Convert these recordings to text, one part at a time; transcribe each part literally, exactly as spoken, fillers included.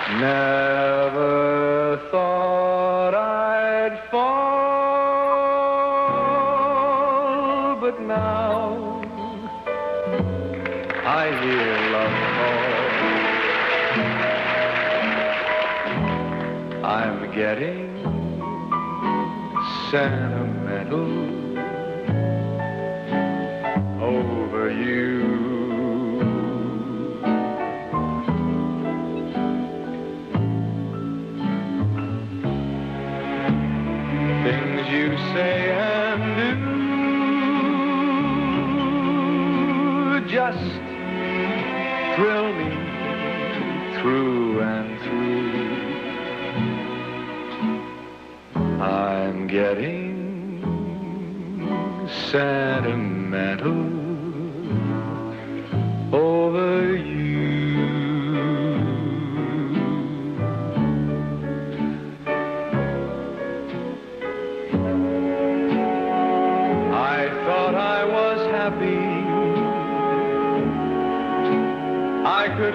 Never thought I'd fall, but now I hear love call. I'm getting sentimental over you. Things you say and do just thrill me through and through. I'm getting sentimental over you. I thought I was happy. I could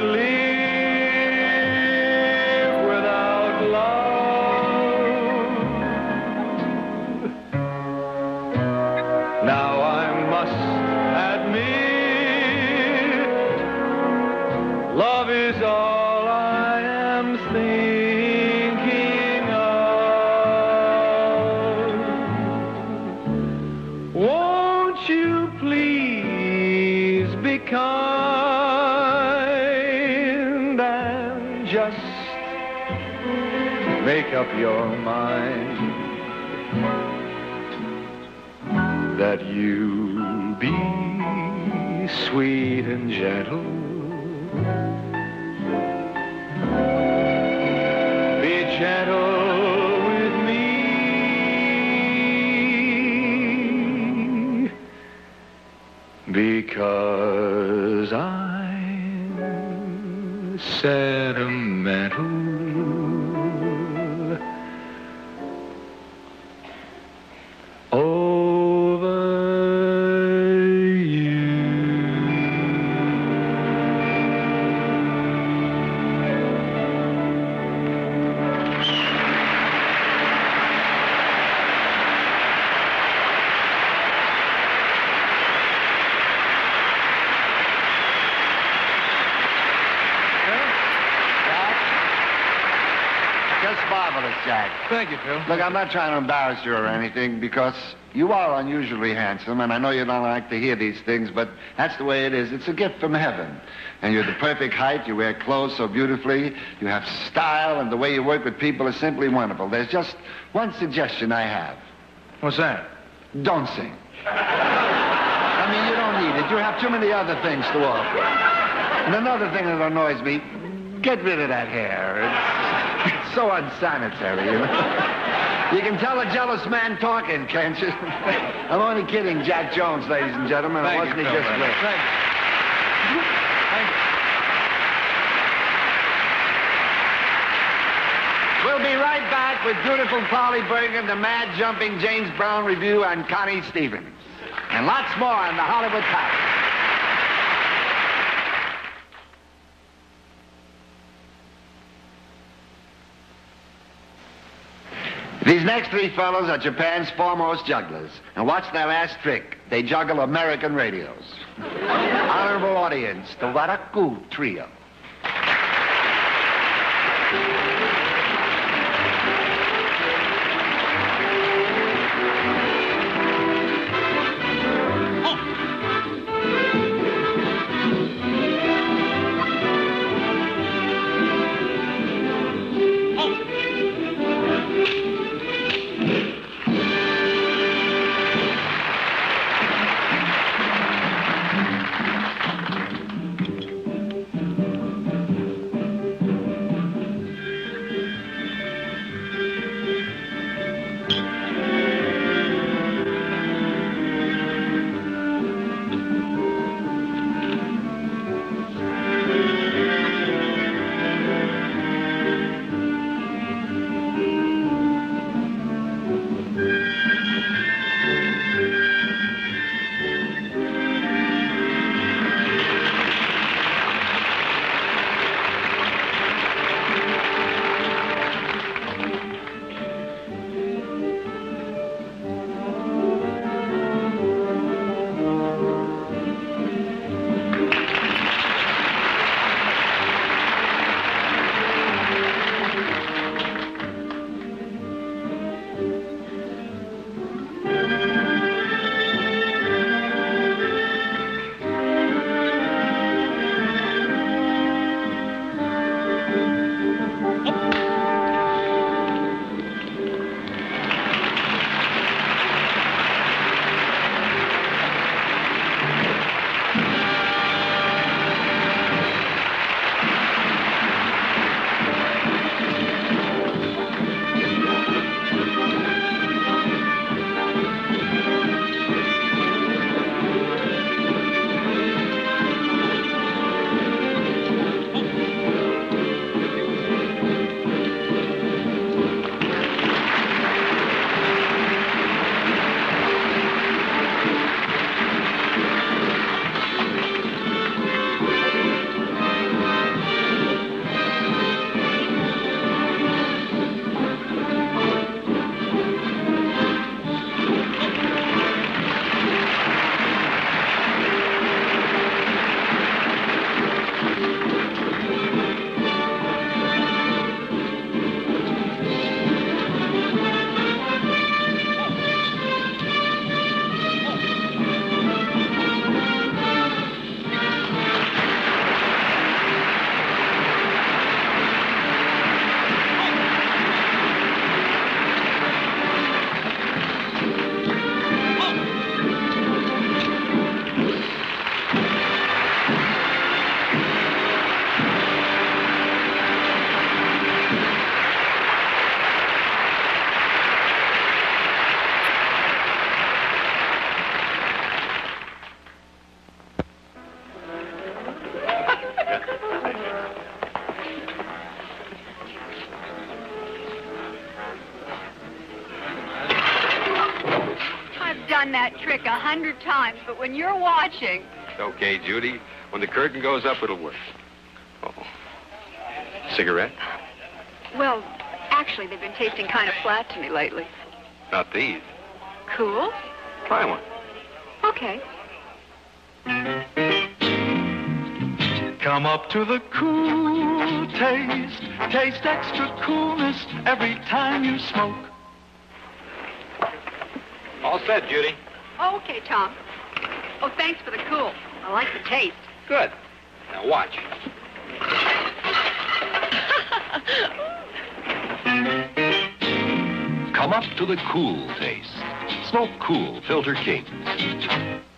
live without love. Now I must admit, love is all I am thinking of. Won't you please be kind and just make up your mind that you'll be sweet and gentle. Be gentle with me, because I'm sentimental over you. Just marvelous, Jack. Thank you, Phil. Look, I'm not trying to embarrass you or anything, because you are unusually handsome, and I know you don't like to hear these things, but that's the way it is. It's a gift from heaven. And you're the perfect height. You wear clothes so beautifully. You have style, and the way you work with people is simply wonderful. There's just one suggestion I have. What's that? Don't sing. I mean, you don't need it. You have too many other things to offer. And another thing that annoys me, get rid of that hair. It's, it's so unsanitary, you know. You can tell a jealous man talking, can't you? I'm only kidding, Jack Jones, ladies and gentlemen. Thank Wasn't you, he Phil, just man. great? Thank you. Thank you. We'll be right back with beautiful Polly Bergen, the mad jumping James Brown Review, and Connie Stevens. And lots more on the Hollywood Tower. These next three fellows are Japan's foremost jugglers. And watch their last trick. They juggle American radios. Honorable audience, the Waraku Trio. that trick a hundred times, but when you're watching... Okay, Judy. When the curtain goes up, it'll work. Oh. Cigarette? Well, actually, they've been tasting kind of flat to me lately. Not these. Cool? Try one. Okay. Come up to the cool taste. Taste extra coolness every time you smoke. All set, Judy. Oh, okay, Tom. Oh, thanks for the cool. I like the taste. Good. Now watch. Come up to the cool taste. Smoke Cool Filter Kings.